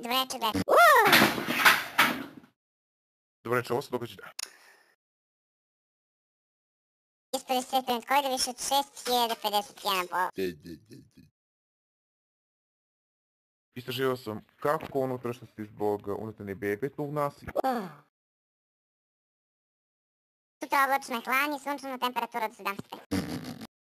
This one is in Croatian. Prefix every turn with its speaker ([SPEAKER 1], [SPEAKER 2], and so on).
[SPEAKER 1] Dobro večer, gledaj.
[SPEAKER 2] Dobro večer, ovo se događa.
[SPEAKER 1] Ispred Svetljent koji da više od 6051 po...
[SPEAKER 2] Istraživao sam kako unutrašnjosti zbog unutarnje bebetnog nasilja.
[SPEAKER 1] Sutra oblačno je hladnije, sunčana temperatura od 17 stepeni.